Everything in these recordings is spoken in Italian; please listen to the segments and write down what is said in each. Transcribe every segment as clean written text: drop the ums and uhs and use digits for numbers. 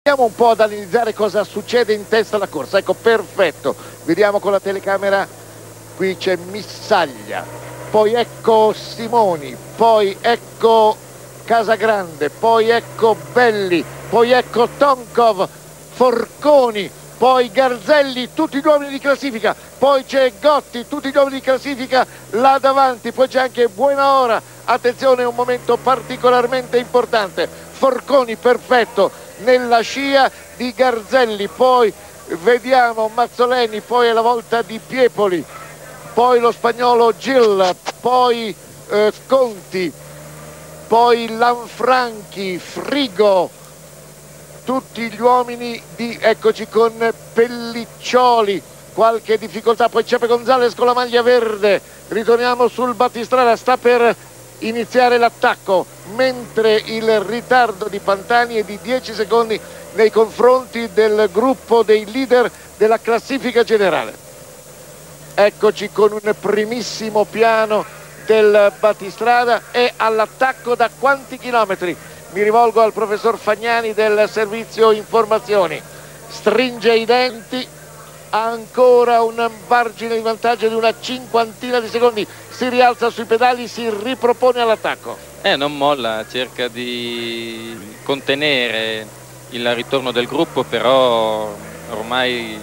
Andiamo un po' ad analizzare cosa succede in testa alla corsa. Ecco, perfetto, vediamo con la telecamera, qui c'è Missaglia, poi ecco Simoni, poi ecco Casagrande, poi ecco Belli, poi ecco Tonkov, Forconi, poi Garzelli, tutti gli uomini di classifica, poi c'è Gotti, tutti gli uomini di classifica là davanti, poi c'è anche Buenaora, attenzione, un momento particolarmente importante, Forconi perfetto nella scia di Garzelli, poi vediamo Mazzoleni, poi è la volta di Piepoli, poi lo spagnolo Gil, poi Conti, poi Lanfranchi, Frigo, tutti gli uomini di, eccoci con Pelliccioli, qualche difficoltà, poi Cepe Gonzalez con la maglia verde, ritorniamo sul battistrada, sta per iniziare l'attacco, mentre il ritardo di Pantani è di 10 secondi nei confronti del gruppo dei leader della classifica generale. Eccoci con un primissimo piano del battistrada, e all'attacco da quanti chilometri? Mi rivolgo al professor Fagnani del servizio informazioni, stringe i denti, ha ancora un margine di vantaggio di una cinquantina di secondi, si rialza sui pedali, si ripropone all'attacco. Non molla, cerca di contenere il ritorno del gruppo, però ormai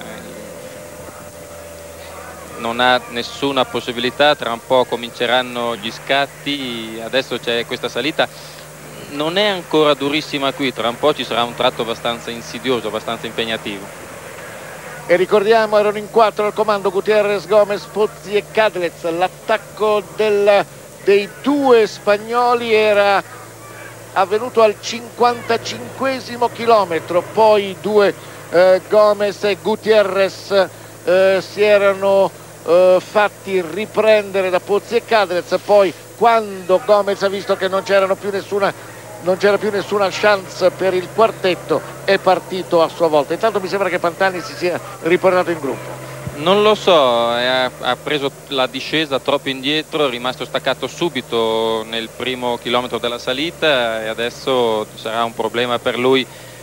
non ha nessuna possibilità, tra un po' cominceranno gli scatti, adesso c'è questa salita. Non è ancora durissima qui, tra un po' ci sarà un tratto abbastanza insidioso, abbastanza impegnativo. E ricordiamo, erano in 4 al comando Gutierrez, Gomez, Pozzi e Cadlez. L'attacco dei due spagnoli era avvenuto al 55esimo chilometro, poi i due Gomez e Gutierrez si erano fatti riprendere da Pozzi e Cadlez, poi quando Gomez ha visto che non c'era più nessuna chance per il quartetto, è partito a sua volta. Intanto mi sembra che Pantani si sia riportato in gruppo. Non lo so, ha preso la discesa troppo indietro, è rimasto staccato subito nel primo chilometro della salita, e adesso sarà un problema per lui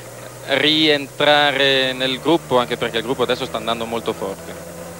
rientrare nel gruppo, anche perché il gruppo adesso sta andando molto forte.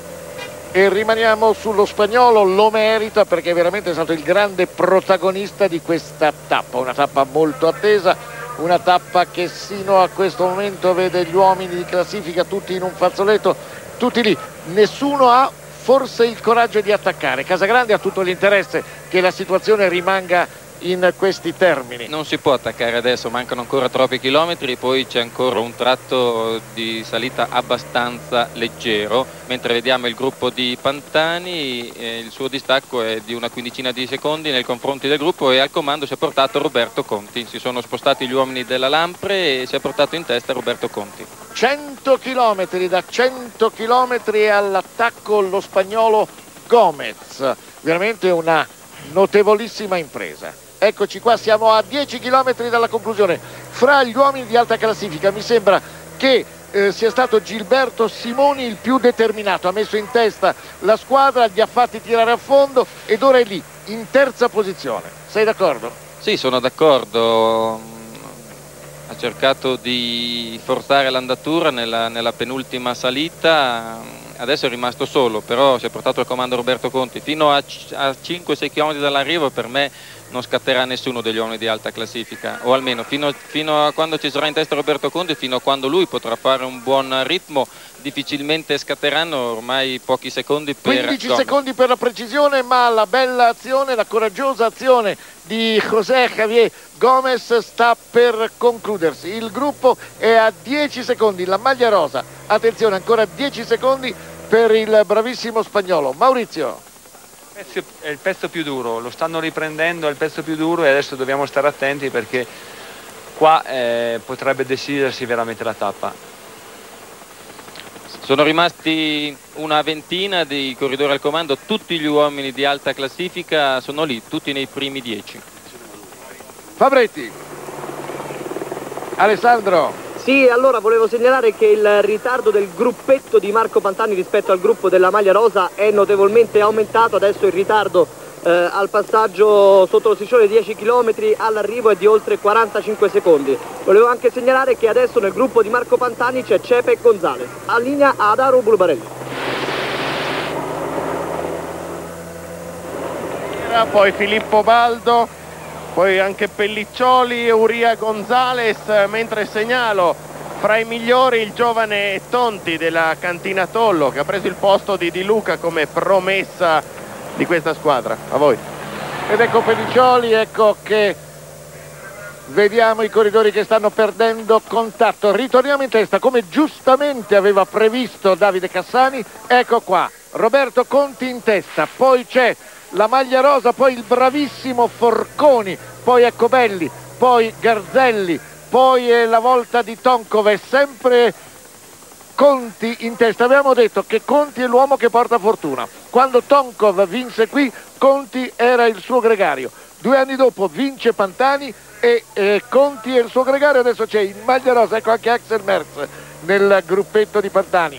E rimaniamo sullo spagnolo, lo merita perché veramente è stato il grande protagonista di questa tappa, una tappa molto attesa, una tappa che sino a questo momento vede gli uomini di classifica tutti in un fazzoletto, tutti lì, nessuno ha forse il coraggio di attaccare. Casagrande ha tutto l'interesse che la situazione rimanga in questi termini. Non si può attaccare adesso, mancano ancora troppi chilometri, poi c'è ancora un tratto di salita abbastanza leggero, mentre vediamo il gruppo di Pantani, il suo distacco è di una quindicina di secondi nei confronti del gruppo, e al comando si è portato Roberto Conti. Si sono spostati gli uomini della Lampre e si è portato in testa Roberto Conti. 100 chilometri, da 100 chilometri all'attacco lo spagnolo Gomez, veramente una notevolissima impresa. Eccoci qua, siamo a 10 chilometri dalla conclusione. Fra gli uomini di alta classifica mi sembra che sia stato Gilberto Simoni il più determinato, ha messo in testa la squadra, li ha fatti tirare a fondo ed ora è lì in terza posizione. Sei d'accordo? Sì, sono d'accordo, ha cercato di forzare l'andatura nella penultima salita, adesso è rimasto solo, però si è portato al comando Roberto Conti. Fino a 5-6 km dall'arrivo per me non scatterà nessuno degli uomini di alta classifica, o almeno fino a quando ci sarà in testa Roberto Conti, fino a quando lui potrà fare un buon ritmo, difficilmente scatteranno, ormai pochi secondi per 15 secondi per la precisione, ma la bella azione, la coraggiosa azione di José Javier Gomez sta per concludersi. Il gruppo è a 10 secondi, la maglia rosa, attenzione, ancora 10 secondi per il bravissimo spagnolo. Maurizio. È il pezzo più duro, lo stanno riprendendo, è il pezzo più duro, e adesso dobbiamo stare attenti perché qua potrebbe decidersi veramente la tappa. Sono rimasti una ventina di corridori al comando, tutti gli uomini di alta classifica sono lì, tutti nei primi 10. Fabretti. Alessandro. Sì, allora volevo segnalare che il ritardo del gruppetto di Marco Pantani rispetto al gruppo della maglia rosa è notevolmente aumentato. Adesso il ritardo al passaggio sotto lo striscione 10 km, all'arrivo è di oltre 45 secondi. Volevo anche segnalare che adesso nel gruppo di Marco Pantani c'è Cepe e Gonzales. A linea Adaro Blubarelli. Poi Filippo Baldo, poi anche Pelliccioli e Uria Gonzales, mentre segnalo fra i migliori il giovane Tonti della Cantina Tollo, che ha preso il posto di Di Luca come promessa di questa squadra. A voi. Ed ecco Pelliccioli, ecco che vediamo i corridori che stanno perdendo contatto. Ritorniamo in testa come giustamente aveva previsto Davide Cassani. Ecco qua Roberto Conti in testa, poi c'è la maglia rosa, poi il bravissimo Forconi, poi ecco Belli, poi Garzelli, poi è la volta di Tonkov, è sempre Conti in testa. Abbiamo detto che Conti è l'uomo che porta fortuna. Quando Tonkov vinse qui, Conti era il suo gregario. 2 anni dopo vince Pantani e Conti è il suo gregario. Adesso c'è in maglia rosa, ecco anche Axel Merckx nel gruppetto di Pantani.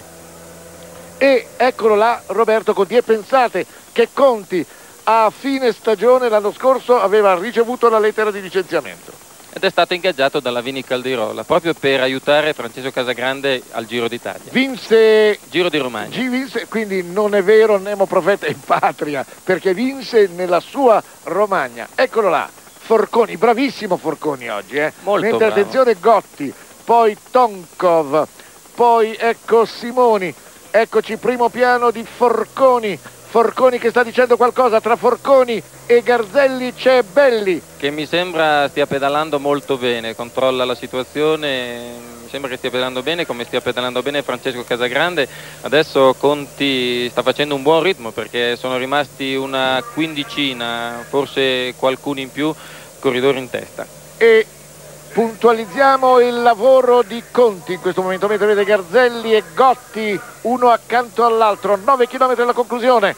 E eccolo là Roberto Conti. E pensate che Conti a fine stagione l'anno scorso aveva ricevuto la lettera di licenziamento. Ed è stato ingaggiato dalla Vini Caldirola proprio per aiutare Francesco Casagrande al Giro d'Italia. Vinse Giro di Romagna. Vinse, quindi non è vero Nemo Profeta in patria, perché vinse nella sua Romagna. Eccolo là, Forconi, bravissimo Forconi oggi, Molto mentre bravo. attenzione Gotti, poi Tonkov, poi ecco Simoni, eccoci primo piano di Forconi. Forconi che sta dicendo qualcosa. Tra Forconi e Garzelli c'è Belli, che mi sembra stia pedalando molto bene, controlla la situazione, mi sembra che stia pedalando bene come stia pedalando bene Francesco Casagrande. Adesso Conti sta facendo un buon ritmo perché sono rimasti una quindicina, forse qualcuno in più, corridori in testa. e puntualizziamo il lavoro di Conti in questo momento, mentre vede Garzelli e Gotti uno accanto all'altro. 9 km alla conclusione.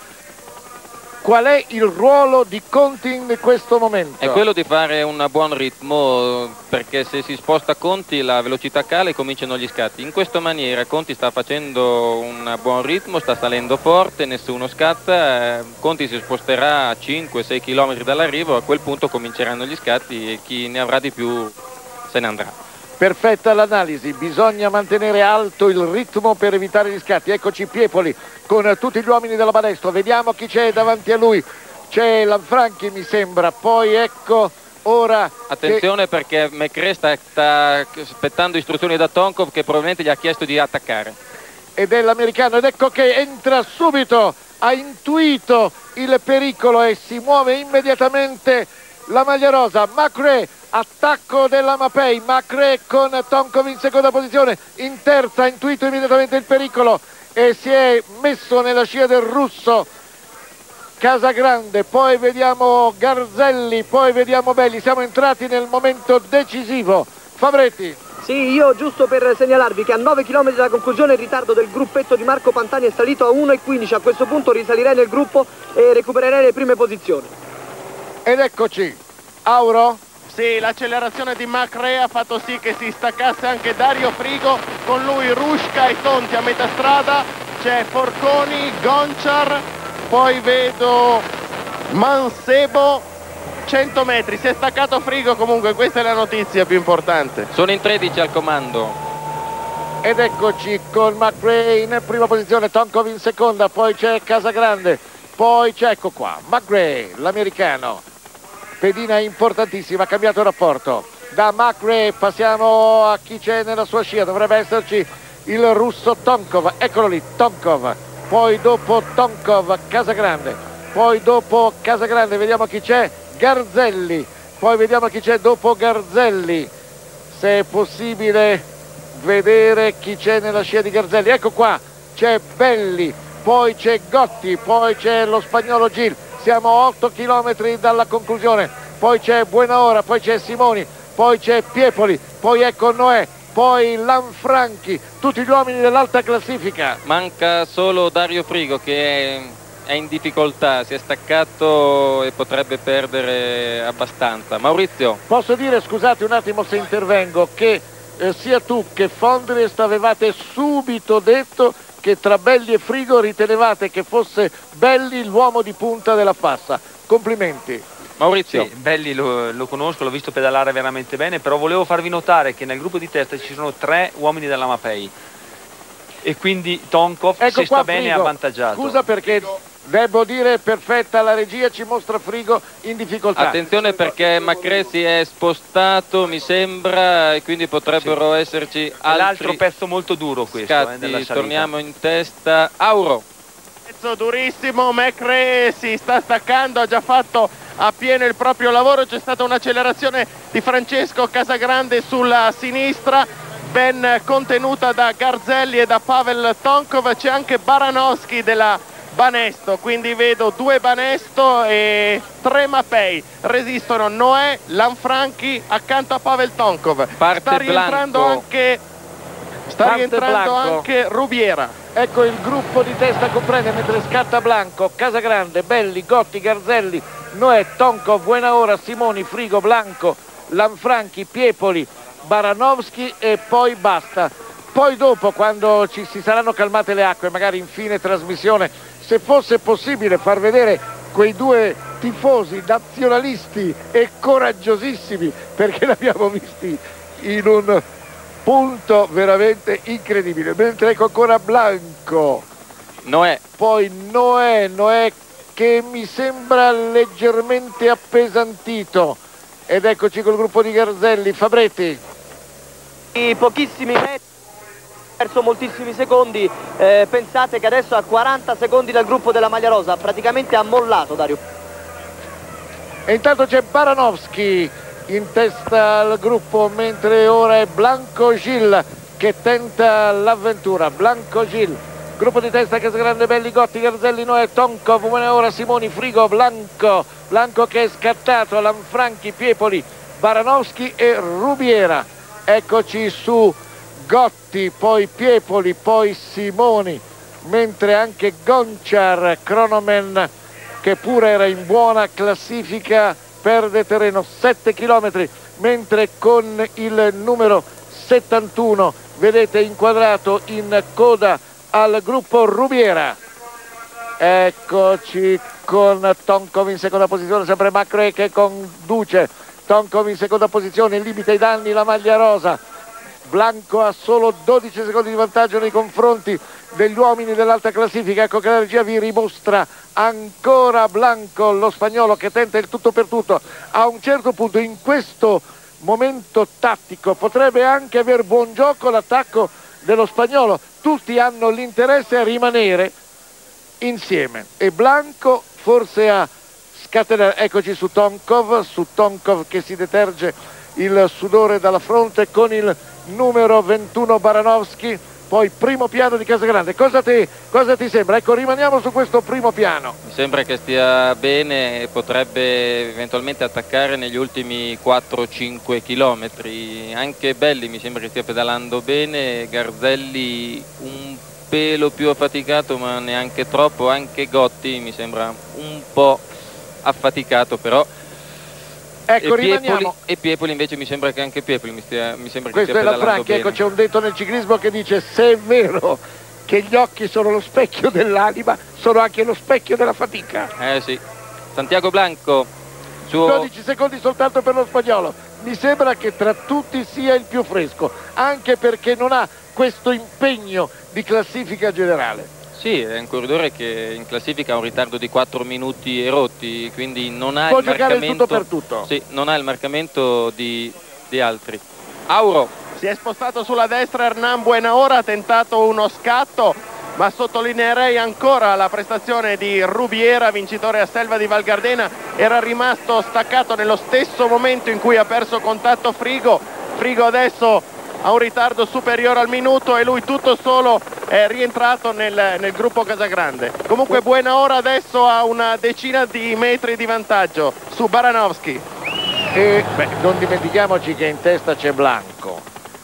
Qual è il ruolo di Conti in questo momento? È quello di fare un buon ritmo, perché se si sposta Conti la velocità cala e cominciano gli scatti. In questa maniera Conti sta facendo un buon ritmo, sta salendo forte, nessuno scatta. Conti si sposterà a 5-6 km dall'arrivo, a quel punto cominceranno gli scatti e chi ne avrà di più se ne andrà. Perfetta l'analisi, bisogna mantenere alto il ritmo per evitare gli scatti. Eccoci Piepoli con tutti gli uomini della Balestro, vediamo chi c'è davanti a lui. C'è Lanfranchi mi sembra, poi ecco ora attenzione perché McRae sta aspettando istruzioni da Tonkov, che probabilmente gli ha chiesto di attaccare. ed è l'americano, ed ecco che entra subito, ha intuito il pericolo e si muove immediatamente la maglia rosa. McRae, attacco della Mapei, McRae con Tonkov in seconda posizione, in terza ha intuito immediatamente il pericolo e si è messo nella scia del russo Casagrande. Poi vediamo Garzelli, poi vediamo Belli. Siamo entrati nel momento decisivo. Fabretti. Sì, io giusto per segnalarvi che a 9 km dalla conclusione il ritardo del gruppetto di Marco Pantani è salito a 1,15. A questo punto risalirei nel gruppo e recupererei le prime posizioni. Ed eccoci, Auro. Sì, l'accelerazione di McRae ha fatto sì che si staccasse anche Dario Frigo, con lui Rushka e Tonti a metà strada, c'è Forconi, Gonchar, poi vedo Mansebo, 100 metri, si è staccato Frigo. Comunque questa è la notizia più importante. Sono in 13 al comando. Ed eccoci con McRae in prima posizione, Tonkov in seconda, poi c'è Casagrande, poi c'è, ecco qua, McRae, l'americano. Pedina importantissima, ha cambiato il rapporto. Da McRae passiamo a chi c'è nella sua scia, dovrebbe esserci il russo Tonkov, eccolo lì, Tonkov. Poi dopo Tonkov, Casagrande. Poi dopo Casagrande vediamo chi c'è, Garzelli. Poi vediamo chi c'è dopo Garzelli. Se è possibile vedere chi c'è nella scia di Garzelli. Ecco qua, c'è Belli, poi c'è Gotti, poi c'è lo spagnolo Gil. Siamo a 8 km dalla conclusione, poi c'è Buenaora, poi c'è Simoni, poi c'è Piepoli, poi ecco Noè, poi Lanfranchi, tutti gli uomini dell'alta classifica. Manca solo Dario Frigo che è in difficoltà, si è staccato e potrebbe perdere abbastanza. Maurizio. Posso dire, scusate un attimo se intervengo, che sia tu che Fondrest avevate subito detto che tra Belli e Frigo ritenevate che fosse Belli l'uomo di punta della Fassa. complimenti. Maurizio. Sì, Belli lo conosco, l'ho visto pedalare veramente bene, però volevo farvi notare che nel gruppo di testa ci sono 3 uomini della Mapei e quindi Tonkov, Ecco se qua sta bene, è Frigo. avvantaggiato. Scusa perché devo dire perfetta la regia, ci mostra Frigo in difficoltà. Attenzione perché Macré si è spostato, mi sembra, e quindi potrebbero esserci È l'altro altri pezzo molto duro questo, scatti. nella salita. Torniamo in testa. Auro. Pezzo durissimo, McRae si sta staccando, ha già fatto appieno il proprio lavoro, c'è stata un'accelerazione di Francesco Casagrande sulla sinistra, ben contenuta da Garzelli e da Pavel Tonkov, c'è anche Baranowski della Banesto, quindi vedo 2 Banesto e 3 Mapei, resistono Noè, Lanfranchi accanto a Pavel Tonkov, Parte sta rientrando Blanco. anche, Parte Blanco. anche Rubiera. Ecco il gruppo di testa comprende mentre scatta Blanco, Casagrande, Belli, Gotti, Garzelli, Noè, Tonkov, Buenaora, Simoni, Frigo, Blanco, Lanfranchi, Piepoli, Baranowski e poi basta. Poi dopo, quando ci si saranno calmate le acque, magari in fine trasmissione, se fosse possibile far vedere quei 2 tifosi nazionalisti e coraggiosissimi, perché li abbiamo visti in un punto veramente incredibile. Mentre ecco ancora Blanco, Noè. poi Noè che mi sembra leggermente appesantito, ed eccoci col gruppo di Garzelli. Fabretti. Pochissimi metri, perso moltissimi secondi, pensate che adesso a 40 secondi dal gruppo della maglia rosa, praticamente ha mollato Dario. E intanto c'è Baranowski in testa al gruppo, mentre ora è Blanco Gil che tenta l'avventura. Blanco Gil, gruppo di testa Casagrande, Belli, Gotti, Garzelli, Noè, Tonkov, ora Simoni, Frigo, Blanco che è scattato, Lanfranchi, Piepoli, Baranowski e Rubiera. Eccoci su Gotti, poi Piepoli, poi Simoni, mentre anche Gonchar, Cronomen, che pure era in buona classifica, perde terreno 7 km, mentre con il numero 71 vedete inquadrato in coda al gruppo Rubiera. Eccoci con Tonkov in seconda posizione, sempre Macré che conduce. Tonkov in seconda posizione, limita i danni la maglia rosa. Blanco ha solo 12 secondi di vantaggio nei confronti degli uomini dell'alta classifica. Ecco che la regia vi dimostra ancora Blanco, lo spagnolo, che tenta il tutto per tutto. A un certo punto in questo momento tattico potrebbe anche aver buon gioco l'attacco dello spagnolo. Tutti hanno l'interesse a rimanere insieme e Blanco forse a scatenare. Eccoci su Tonkov che si deterge il sudore dalla fronte con il numero 21 Baranowski, poi primo piano di Casagrande. Cosa ti sembra? Ecco, rimaniamo su questo primo piano. Mi sembra che stia bene e potrebbe eventualmente attaccare negli ultimi 4-5 km. Anche Belli mi sembra che stia pedalando bene, Garzelli un pelo più affaticato ma neanche troppo, anche Gotti mi sembra un po' affaticato però. Ecco, rimaniamo. E Piepoli invece mi sembra che anche Piepoli mi sembra che stia Questo è pedalando Lanfranchi. bene. Ecco, c'è un detto nel ciclismo che dice: se è vero che gli occhi sono lo specchio dell'anima, sono anche lo specchio della fatica. Sì. Santiago Blanco, 12 secondi soltanto per lo spagnolo. Mi sembra che tra tutti sia il più fresco, anche perché non ha questo impegno di classifica generale. Sì, è un corridore che in classifica ha un ritardo di 4 minuti e rotti, quindi non ha Può il giocare il marcamento. tutto per tutto. Sì, non ha il marcamento di altri. Auro. Si è spostato sulla destra Hernán Buenaora, ha tentato uno scatto, ma sottolineerei ancora la prestazione di Rubiera, vincitore a Selva di Val Gardena. Era rimasto staccato nello stesso momento in cui ha perso contatto Frigo. Frigo adesso ha un ritardo superiore al minuto e lui tutto solo è rientrato nel gruppo Casagrande. Comunque Buenaora adesso ha una decina di metri di vantaggio su Baranowski. E non dimentichiamoci che in testa c'è Blanco,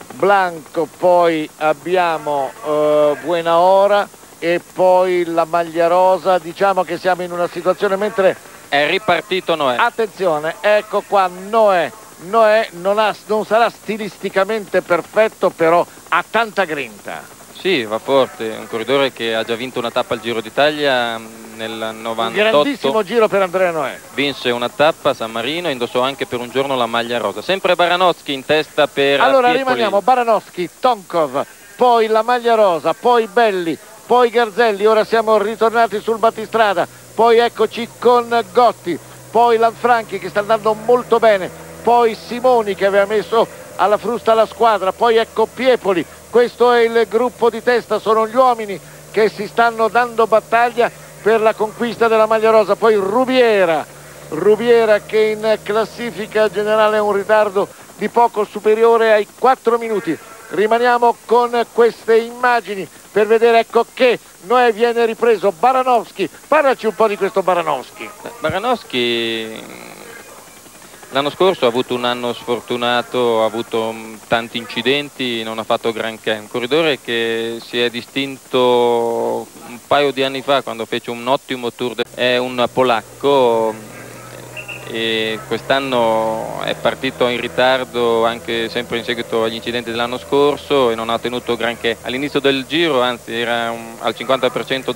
poi abbiamo Buenaora e poi la maglia rosa. Diciamo che siamo in una situazione, mentre È ripartito Noè. attenzione, ecco qua Noè non sarà stilisticamente perfetto, però ha tanta grinta. Sì, va forte, un corridore che ha già vinto una tappa al Giro d'Italia nel Un 98. grandissimo giro per Andrea Noè. Vinse una tappa a San Marino, indossò anche per un giorno la maglia rosa. Sempre Baranowski in testa per Allora Piepoli. rimaniamo Baranowski, Tonkov, poi la maglia rosa, poi Belli, poi Garzelli. Ora siamo ritornati sul battistrada, poi eccoci con Gotti, poi Lanfranchi che sta andando molto bene, poi Simoni che aveva messo alla frusta la squadra, poi ecco Piepoli. Questo è il gruppo di testa, sono gli uomini che si stanno dando battaglia per la conquista della maglia rosa. Poi Rubiera che in classifica generale ha un ritardo di poco superiore ai 4 minuti. Rimaniamo con queste immagini per vedere, ecco che Noè viene ripreso. Baranowski, parlaci un po' di questo Baranowski. Baranowski l'anno scorso ha avuto un anno sfortunato, ha avuto tanti incidenti, non ha fatto granché. Un corridore che si è distinto un paio di anni fa quando fece un ottimo tour. È un polacco e quest'anno è partito in ritardo anche sempre in seguito agli incidenti dell'anno scorso e non ha tenuto granché. All'inizio del giro, anzi, era al 50%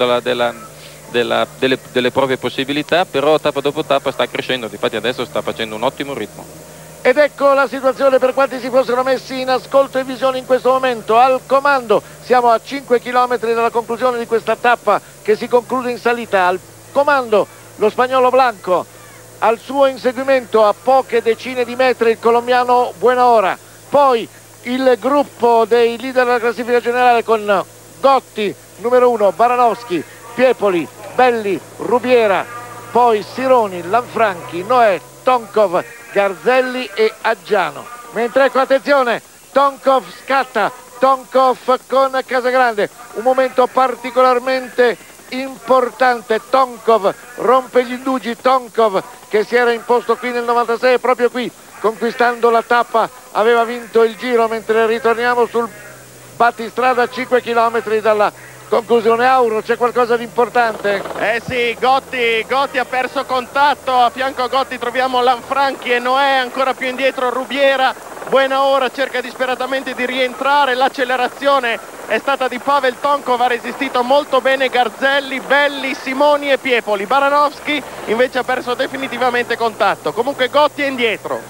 delle proprie possibilità, però tappa dopo tappa sta crescendo, infatti adesso sta facendo un ottimo ritmo. Ed ecco la situazione per quanti si fossero messi in ascolto e visione in questo momento. Al comando siamo a 5 km dalla conclusione di questa tappa che si conclude in salita. Al comando lo spagnolo Blanco, al suo inseguimento a poche decine di metri il colombiano Buenahora, poi il gruppo dei leader della classifica generale con Gotti numero 1, Baranowski, Piepoli, Belli, Rubiera, poi Sironi, Lanfranchi, Noè, Tonkov, Garzelli e Aggiano. Mentre ecco attenzione, Tonkov scatta, Tonkov con Casagrande, un momento particolarmente importante. Tonkov rompe gli indugi, Tonkov che si era imposto qui nel 96 proprio qui conquistando la tappa aveva vinto il giro, mentre ritorniamo sul battistrada a 5 km dalla conclusione. Auro, c'è qualcosa di importante? Eh sì, Gotti ha perso contatto, a fianco a Gotti troviamo Lanfranchi e Noè, ancora più indietro Rubiera. Buenahora cerca disperatamente di rientrare, l'accelerazione è stata di Pavel Tonkov, ha resistito molto bene Garzelli, Belli, Simoni e Piepoli. Baranowski invece ha perso definitivamente contatto, comunque Gotti è indietro.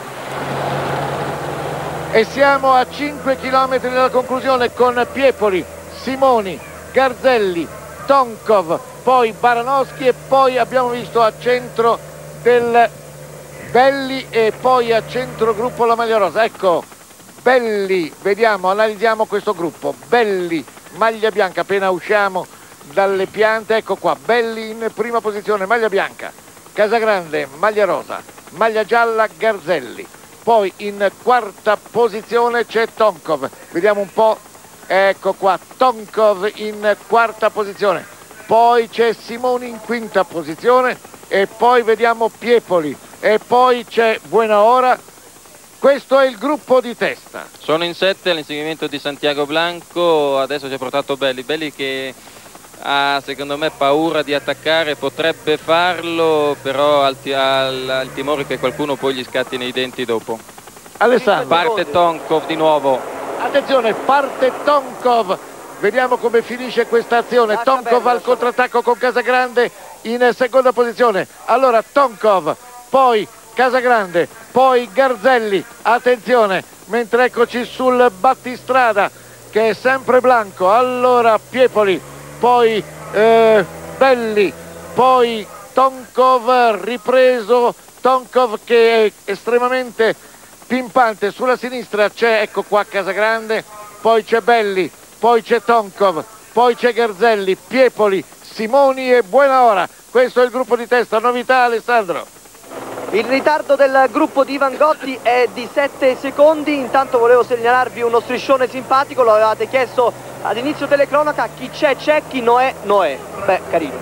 E siamo a 5 km dalla conclusione con Piepoli, Simoni, Garzelli, Tonkov, poi Baranowski e poi abbiamo visto a centro del Belli e poi a centro gruppo la maglia rosa. Ecco Belli, vediamo, analizziamo questo gruppo. Belli, maglia bianca, appena usciamo dalle piante, ecco qua, Belli in prima posizione, maglia bianca, Casagrande, maglia rosa, maglia gialla, Garzelli. Poi in quarta posizione c'è Tonkov, vediamo un po', ecco qua, Tonkov in quarta posizione. Poi c'è Simoni in quinta posizione e poi vediamo Piepoli e poi c'è Buenahora. Questo è il gruppo di testa. Sono in 7 all'inseguimento di Santiago Blanco, adesso ci ha portato Belli che ha secondo me paura di attaccare, potrebbe farlo, però ha il timore che qualcuno poi gli scatti nei denti dopo. Alessandro. Parte Tonkov di nuovo. Attenzione, parte Tonkov. Vediamo come finisce questa azione. Tonkov al contrattacco con Casagrande in seconda posizione. Allora Tonkov, poi Casagrande, poi Garzelli. Attenzione, mentre eccoci sul battistrada che è sempre Blanco. Allora Piepoli, poi Belli, poi Tonkov ripreso. Tonkov che è estremamente pimpante. Sulla sinistra c'è, ecco qua, Casagrande, poi c'è Belli, poi c'è Tonkov, poi c'è Garzelli, Piepoli, Simoni e Buenahora. Questo è il gruppo di testa. Novità, Alessandro? Il ritardo del gruppo di Ivan Gotti è di 7 secondi. Intanto volevo segnalarvi uno striscione simpatico, lo avevate chiesto ad inizio telecronaca: chi c'è, chi Noè. Beh, carino.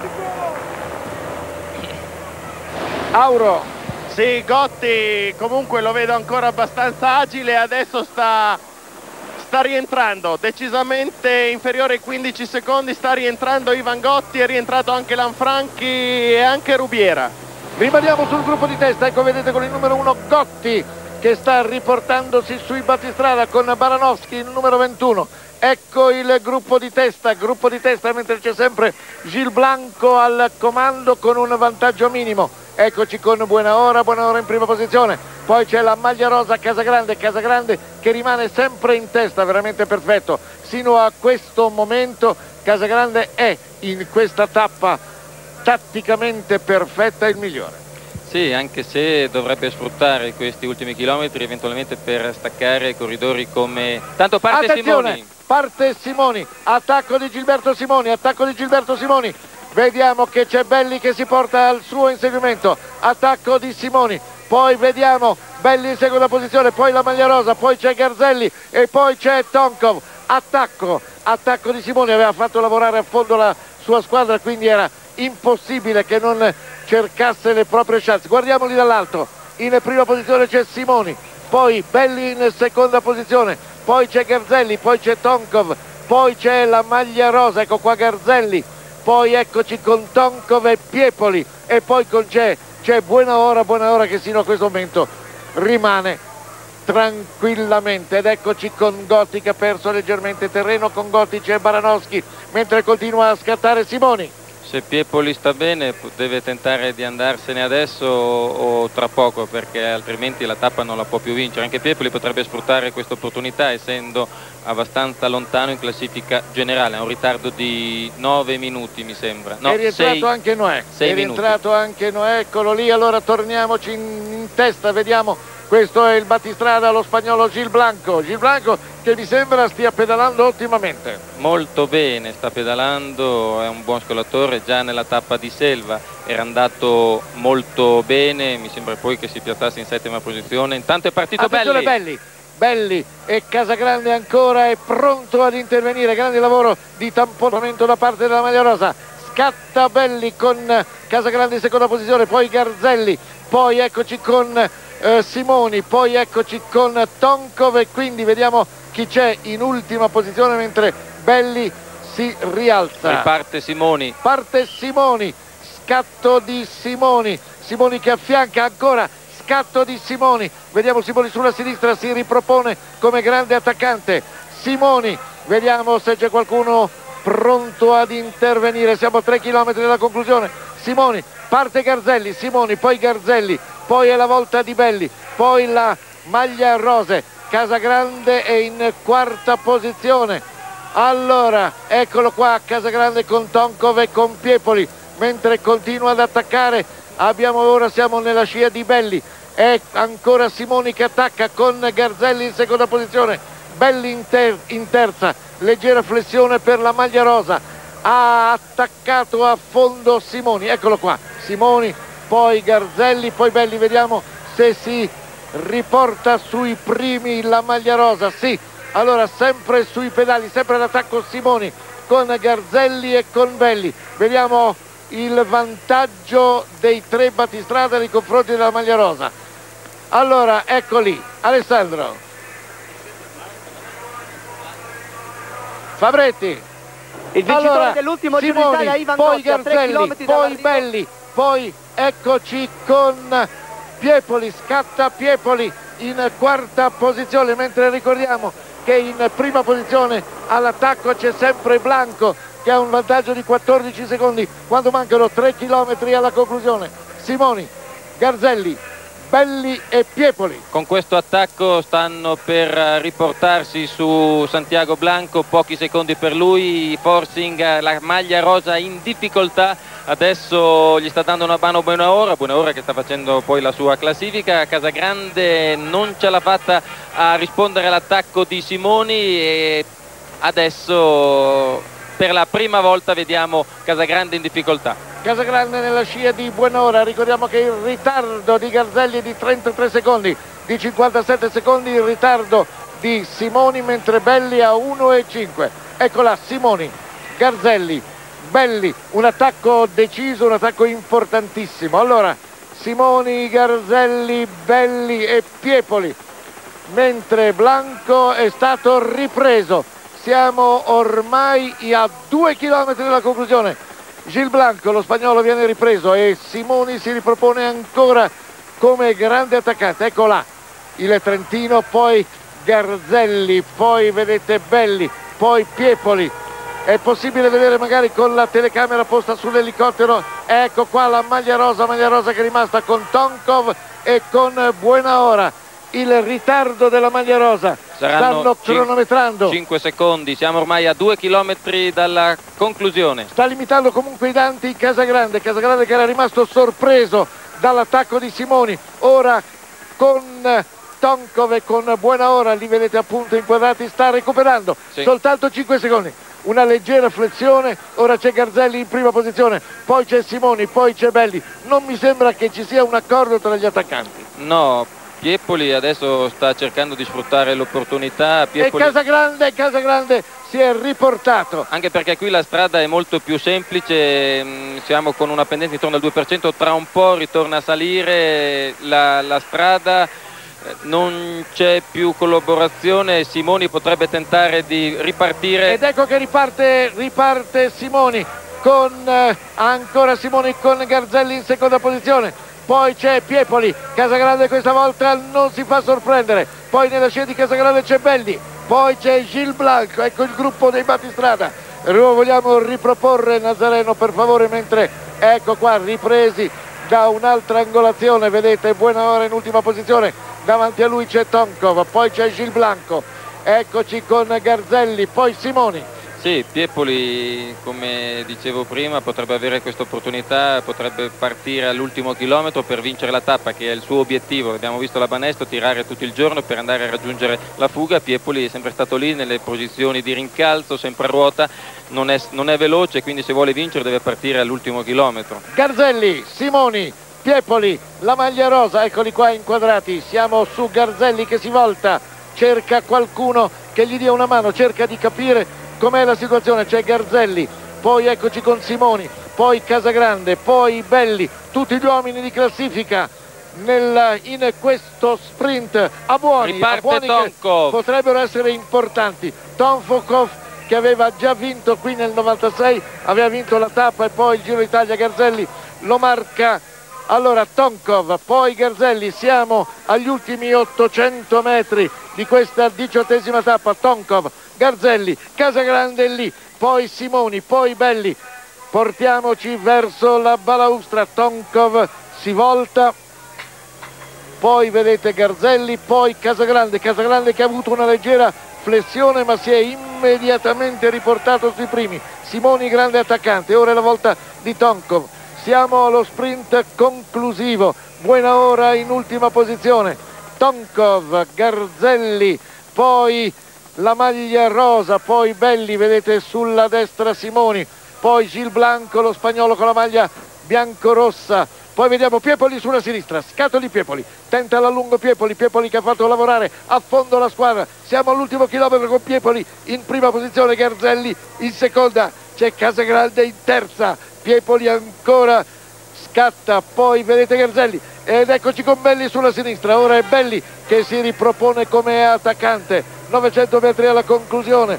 Auro. Sì, Gotti comunque lo vedo ancora abbastanza agile, adesso sta rientrando, decisamente inferiore ai 15 secondi, sta rientrando Ivan Gotti, è rientrato anche Lanfranchi e anche Rubiera. Rimaniamo sul gruppo di testa, ecco vedete con il numero 1 Gotti che sta riportandosi sui battistrada con Baranowski, il numero 21. Ecco il gruppo di testa, mentre c'è sempre Gil Blanco al comando con un vantaggio minimo. Eccoci con Buona Ora in prima posizione. Poi c'è la maglia rosa Casagrande che rimane sempre in testa, veramente perfetto. Sino a questo momento Casagrande è in questa tappa tatticamente perfetta il migliore. Sì, anche se dovrebbe sfruttare questi ultimi chilometri eventualmente per staccare i corridori come... Tanto parte Attenzione, Simoni. parte Simoni, attacco di Gilberto Simoni. Vediamo che c'è Belli che si porta al suo inseguimento, attacco di Simoni. Poi vediamo Belli in seconda posizione, poi la maglia rosa, poi c'è Garzelli e poi c'è Tonkov. Attacco di Simoni, aveva fatto lavorare a fondo la sua squadra, quindi era impossibile che non cercasse le proprie chance. Guardiamoli dall'alto, in prima posizione c'è Simoni, poi Belli in seconda posizione, poi c'è Garzelli, poi c'è Tonkov, poi c'è la maglia rosa, ecco qua Garzelli, poi eccoci con Tonkov e Piepoli e poi c'è Buona Ora che sino a questo momento rimane tranquillamente. Ed eccoci con Gotti che ha perso leggermente terreno, con Gotti c'è Baranowski mentre continua a scattare Simoni. Se Piepoli sta bene deve tentare di andarsene adesso o tra poco, perché altrimenti la tappa non la può più vincere. Anche Piepoli potrebbe sfruttare questa opportunità essendo abbastanza lontano in classifica generale, ha un ritardo di 9 minuti mi sembra. No, è rientrato anche Noè, eccolo lì. Allora torniamoci in testa, vediamo, questo è il battistrada, lo spagnolo Gil Blanco che mi sembra stia pedalando ottimamente. Molto bene, sta pedalando, è un buon scolatore, già nella tappa di Selva era andato molto bene, mi sembra poi che si piazzasse in settima posizione. Intanto è partito Belli e Casagrande ancora è pronto ad intervenire, grande lavoro di tamponamento da parte della maglia rosa. Scatta Belli con Casagrande in seconda posizione, poi Garzelli, poi eccoci con Simoni, poi eccoci con Tonkov e quindi vediamo chi c'è in ultima posizione mentre Belli si rialza. Riparte Simoni. Parte Simoni, scatto di Simoni che affianca ancora, scatto di Simoni, vediamo Simoni sulla sinistra, si ripropone come grande attaccante. Simoni, vediamo se c'è qualcuno pronto ad intervenire, siamo a 3 km dalla conclusione. Simoni, parte Garzelli, Simoni, poi Garzelli, poi è la volta di Belli, poi la maglia rose, Casagrande è in quarta posizione. Allora eccolo qua Casagrande con Tonkov e con Piepoli mentre continua ad attaccare. Siamo nella scia di Belli, è ancora Simoni che attacca con Garzelli in seconda posizione, Belli in terza, leggera flessione per la maglia rosa, ha attaccato a fondo Simoni, eccolo qua Simoni, poi Garzelli, poi Belli, vediamo se si riporta sui primi la maglia rosa. Sì, allora sempre sui pedali, sempre all'attacco Simoni con Garzelli e con Belli. Vediamo il vantaggio dei 3 battistrada nei confronti della maglia rosa. Allora ecco lì Alessandro Fabretti, il vincitore dell'ultimo Giro d'Italia, Ivan poi Gotti, a 3 Garzelli, chilometri poi dall'arrivo. Belli, poi eccoci con Piepoli, scatta Piepoli in quarta posizione, mentre ricordiamo che in prima posizione all'attacco c'è sempre Blanco che ha un vantaggio di 14 secondi quando mancano 3 chilometri alla conclusione. Simoni, Garzelli, Belli e Piepoli. Con questo attacco stanno per riportarsi su Santiago Blanco, pochi secondi per lui, forcing la maglia rosa in difficoltà, adesso gli sta dando una mano Buona Ora che sta facendo poi la sua classifica. Casagrande non ce l'ha fatta a rispondere all'attacco di Simoni e adesso per la prima volta vediamo Casagrande in difficoltà. Casagrande nella scia di Buona Ora, ricordiamo che il ritardo di Garzelli è di 33 secondi, di 57 secondi il ritardo di Simoni, mentre Belli a 1,5. Eccola Simoni, Garzelli, Belli, un attacco deciso, un attacco importantissimo. Allora Simoni, Garzelli, Belli e Piepoli, mentre Blanco è stato ripreso. Siamo ormai a 2 chilometri dalla conclusione. Gil Blanco, lo spagnolo, viene ripreso e Simoni si ripropone ancora come grande attaccante. Ecco là il trentino, poi Garzelli, poi vedete Belli, poi Piepoli. È possibile vedere magari con la telecamera posta sull'elicottero, ecco qua la maglia rosa che è rimasta con Tonkov e con Buenaora. Il ritardo della maglia rosa, stanno cronometrando 5 secondi, siamo ormai a 2 chilometri dalla conclusione. Sta limitando comunque i danti Casagrande che era rimasto sorpreso dall'attacco di Simoni. Ora con Tonkov e con Buenaora, li vedete appunto inquadrati, sta recuperando, sì. Soltanto 5 secondi, una leggera flessione. Ora c'è Garzelli in prima posizione, poi c'è Simoni, poi c'è Belli. Non mi sembra che ci sia un accordo tra gli attaccanti. No, Piepoli adesso sta cercando di sfruttare l'opportunità. E Casagrande si è riportato. Anche perché qui la strada è molto più semplice, siamo con una pendenza intorno al 2%, tra un po' ritorna a salire la strada, non c'è più collaborazione, Simoni potrebbe tentare di ripartire. Ed ecco che riparte Simoni con ancora Simoni con Garzelli in seconda posizione. Poi c'è Piepoli, Casagrande questa volta non si fa sorprendere, poi nella scia di Casagrande c'è Belli, poi c'è Gil Blanco, ecco il gruppo dei battistrada. Vogliamo riproporre Nazareno per favore, mentre ecco qua ripresi da un'altra angolazione, vedete Buenaora in ultima posizione, davanti a lui c'è Tonkov, poi c'è Gil Blanco, eccoci con Garzelli, poi Simoni. Sì, Piepoli, come dicevo prima, potrebbe avere questa opportunità, potrebbe partire all'ultimo chilometro per vincere la tappa, che è il suo obiettivo. Abbiamo visto la Banesto tirare tutto il giorno per andare a raggiungere la fuga. Piepoli è sempre stato lì nelle posizioni di rincalzo, sempre a ruota, non è veloce, quindi se vuole vincere deve partire all'ultimo chilometro. Garzelli, Simoni, Piepoli, la maglia rosa, eccoli qua inquadrati. Siamo su Garzelli che si volta, cerca qualcuno che gli dia una mano, cerca di capire com'è la situazione. C'è Garzelli, poi eccoci con Simoni, poi Casagrande, poi Belli, tutti gli uomini di classifica in questo sprint a buoni che potrebbero essere importanti. Tonkov, che aveva già vinto qui nel 96, aveva vinto la tappa e poi il Giro d'Italia, Garzelli lo marca. Allora Tonkov, poi Garzelli, siamo agli ultimi 800 metri di questa 18ª tappa. Tonkov, Garzelli, Casagrande lì, poi Simoni, poi Belli. Portiamoci verso la balaustra. Tonkov si volta, poi vedete Garzelli, poi Casagrande che ha avuto una leggera flessione ma si è immediatamente riportato sui primi. Simoni grande attaccante, ora è la volta di Tonkov. Siamo allo sprint conclusivo, Buenaora in ultima posizione, Tonkov, Garzelli, poi la maglia rosa, poi Belli, vedete sulla destra Simoni, poi Gil Blanco, lo spagnolo con la maglia biancorossa, poi vediamo Piepoli sulla sinistra, Scatoli Piepoli, tenta l'allungo Piepoli che ha fatto lavorare a fondo la squadra. Siamo all'ultimo chilometro con Piepoli in prima posizione, Garzelli in seconda, c'è Casagrande in terza, Piepoli ancora scatta, poi vedete Garzelli ed eccoci con Belli sulla sinistra. Ora è Belli che si ripropone come attaccante, 900 metri alla conclusione,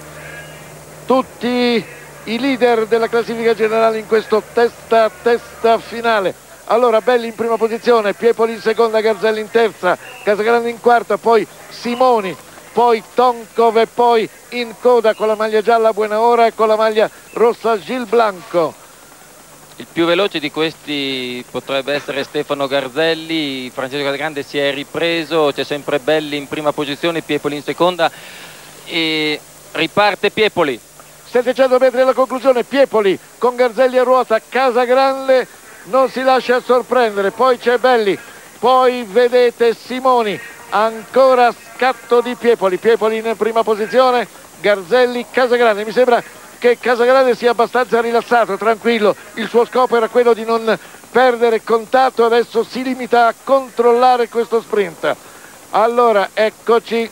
tutti i leader della classifica generale in questo testa a testa finale. Allora Belli in prima posizione, Piepoli in seconda, Garzelli in terza, Casagrande in quarta, poi Simoni, poi Tonkov e poi in coda con la maglia gialla Buenaora e con la maglia rossa Gil Blanco. Il più veloce di questi potrebbe essere Stefano Garzelli. Francesco Casagrande si è ripreso, c'è sempre Belli in prima posizione, Piepoli in seconda e riparte Piepoli. 700 metri alla conclusione, Piepoli con Garzelli a ruota, Casagrande non si lascia sorprendere, poi c'è Belli, poi vedete Simoni, ancora scatto di Piepoli in prima posizione, Garzelli, Casagrande. Mi sembra che Casagrande sia abbastanza rilassato, tranquillo, il suo scopo era quello di non perdere contatto, adesso si limita a controllare questo sprint. Allora eccoci,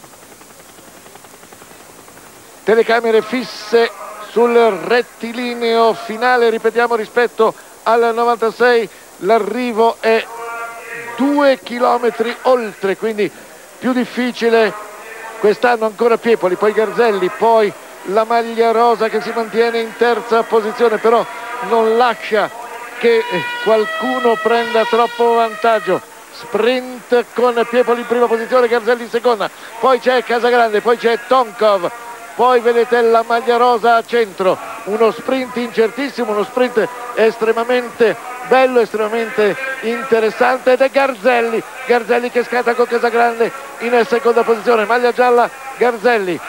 telecamere fisse sul rettilineo finale, ripetiamo rispetto al 96 l'arrivo è 2 chilometri oltre, quindi più difficile quest'anno. Ancora Piepoli, poi Garzelli, poi la maglia rosa che si mantiene in terza posizione, però non lascia che qualcuno prenda troppo vantaggio. Sprint sprint con Piepoli in prima posizione, Garzelli in seconda, poi c'è Casagrande, poi c'è Tonkov, poi vedete la maglia rosa a centro, uno sprint incertissimo, uno sprint estremamente bello, estremamente interessante, ed è Garzelli che scatta con Casagrande in seconda posizione, maglia gialla Garzelli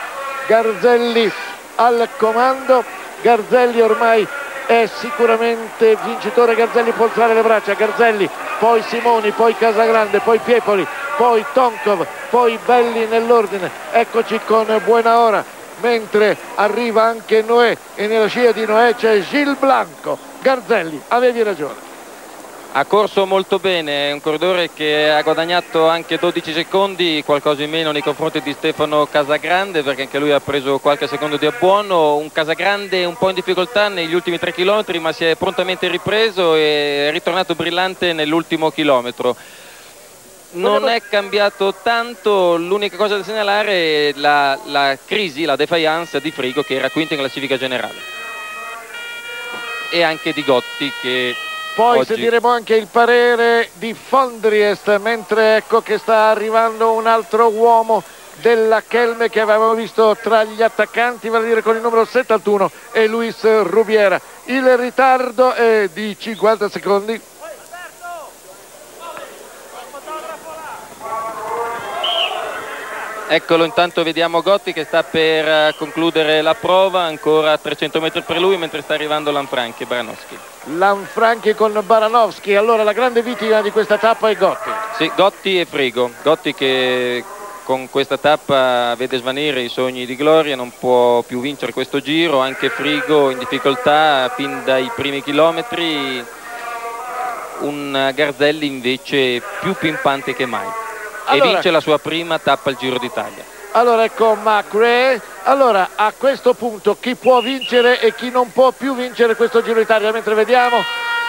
al comando. Garzelli ormai è sicuramente vincitore, Garzelli può alzare le braccia, Garzelli, poi Simoni, poi Casagrande, poi Piepoli, poi Tonkov, poi Belli nell'ordine. Eccoci con Buenaora, mentre arriva anche Noè, e nella scia di Noè c'è Gil Blanco. Garzelli, avevi ragione. Ha corso molto bene, è un corridore che ha guadagnato anche 12 secondi, qualcosa in meno nei confronti di Stefano Casagrande, perché anche lui ha preso qualche secondo di abbuono. Un Casagrande un po' in difficoltà negli ultimi 3 km, ma si è prontamente ripreso e è ritornato brillante nell'ultimo chilometro. Non è cambiato tanto, l'unica cosa da segnalare è la crisi, la defiance di Frigo, che era quinto in classifica generale, e anche di Gotti, che poi oggi sentiremo anche il parere di Fondriest, mentre ecco che sta arrivando un altro uomo della Kelme che avevamo visto tra gli attaccanti, vale a dire con il numero 71, e Luis Rubiera. Il ritardo è di 50 secondi. Eccolo, intanto vediamo Gotti che sta per concludere la prova, ancora 300 metri per lui, mentre sta arrivando Lanfranchi e Baranowski. Lanfranchi con Baranowski, allora la grande vittima di questa tappa è Gotti. Sì, Gotti e Frigo. Gotti che con questa tappa vede svanire i sogni di gloria, non può più vincere questo giro, anche Frigo in difficoltà fin dai primi chilometri, un Garzelli invece più pimpante che mai. Allora, e vince la sua prima tappa al Giro d'Italia. Allora ecco McRae. Allora a questo punto chi può vincere e chi non può più vincere questo Giro d'Italia, mentre vediamo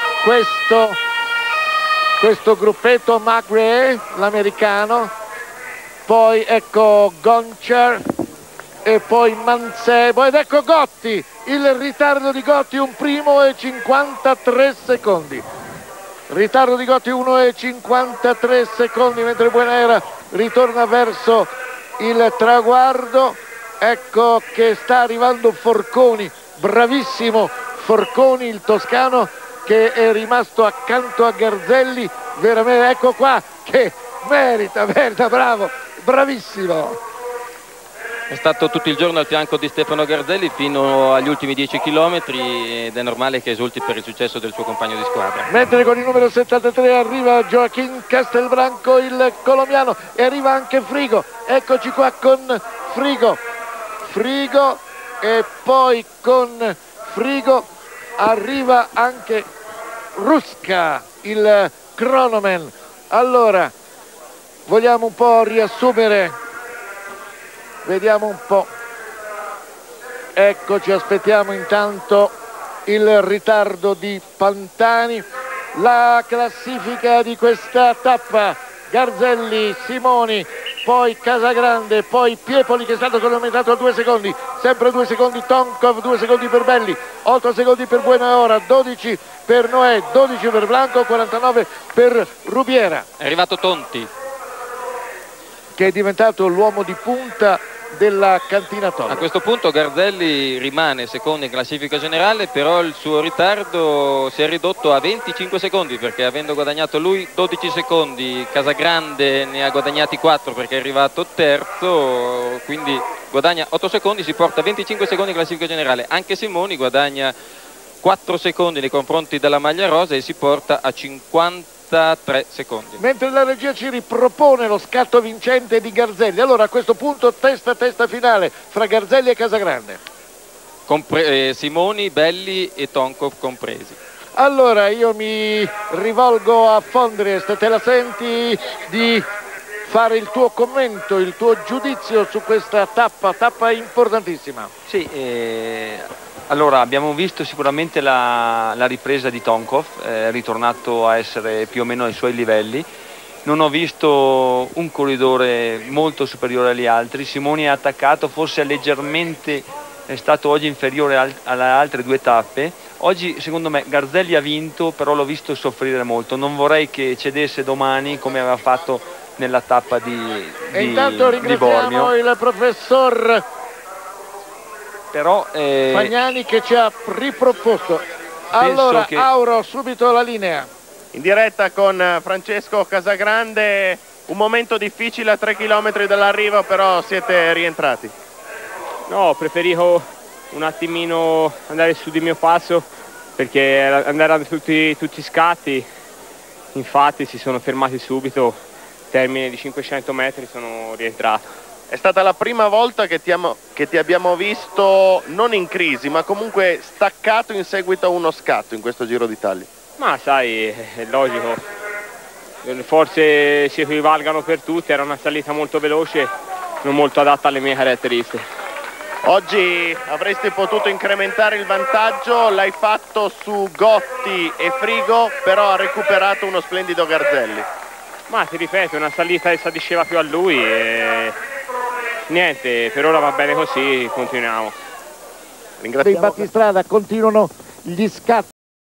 questo gruppetto: McRae, l'americano, poi ecco Gonchar e poi Mancebo, ed ecco Gotti, il ritardo di Gotti, un primo e 53 secondi. Ritardo di Gotti 1,53 secondi, mentre Buenaera ritorna verso il traguardo. Ecco che sta arrivando Forconi, bravissimo Forconi, il toscano, che è rimasto accanto a Garzelli, veramente, ecco qua che merita, bravo, bravissimo. È stato tutto il giorno al fianco di Stefano Garzelli fino agli ultimi 10 chilometri ed è normale che esulti per il successo del suo compagno di squadra. Mentre con il numero 73 arriva Joaquín Castelbranco, il colombiano, e arriva anche Frigo. Eccoci qua con Frigo, e poi con Frigo arriva anche Ruska, il cronoman. Allora, vogliamo un po' riassumere. Vediamo un po', eccoci, aspettiamo intanto il ritardo di Pantani. La classifica di questa tappa: Garzelli, Simoni, poi Casagrande, poi Piepoli che è stato cronometrato a 2 secondi, sempre 2 secondi Tonkov, 2 secondi per Belli, 8 secondi per Buenaora, 12 per Noè, 12 per Blanco, 49 per Rubiera. È arrivato Tonti, che è diventato l'uomo di punta della cantina Tolle. A questo punto Garzelli rimane secondo in classifica generale, però il suo ritardo si è ridotto a 25 secondi, perché avendo guadagnato lui 12 secondi, Casagrande ne ha guadagnati 4 perché è arrivato terzo, quindi guadagna 8 secondi, si porta a 25 secondi in classifica generale. Anche Simoni guadagna 4 secondi nei confronti della maglia rosa e si porta a 53 secondi. Mentre la regia ci ripropone lo scatto vincente di Garzelli. Allora a questo punto testa finale fra Garzelli e Casagrande. Simoni, Belli e Tonkov compresi. Allora io mi rivolgo a Fondriest, te la senti di fare il tuo commento, il tuo giudizio su questa tappa importantissima? Sì, allora abbiamo visto sicuramente la ripresa di Tonkov, è ritornato a essere più o meno ai suoi livelli. Non ho visto un corridore molto superiore agli altri. Simoni è attaccato, forse leggermente è stato oggi inferiore alle altre 2 tappe. Oggi secondo me Garzelli ha vinto, però l'ho visto soffrire molto. Non vorrei che cedesse domani come aveva fatto nella tappa di intanto ringraziamo Bormio. il professor Però Fagnani che ci ha riproposto. Allora che... Auro, subito la linea. In diretta con Francesco Casagrande, un momento difficile a 3 km dall'arrivo, però siete rientrati. No, preferivo un attimino andare su di mio passo, perché andare tutti scatti, infatti si sono fermati subito, termine di 500 metri sono rientrato. È stata la prima volta che ti abbiamo visto non in crisi, ma comunque staccato in seguito a uno scatto in questo Giro d'Italia. Ma sai, è logico, le forze si equivalgano per tutti, era una salita molto veloce, non molto adatta alle mie caratteristiche. Oggi avresti potuto incrementare il vantaggio, l'hai fatto su Gotti e Frigo, però ha recuperato uno splendido Garzelli. Ma ti ripeto, una salita che si addice più a lui e niente, per ora va bene così, continuiamo. Dei battistrada continuano gli scatti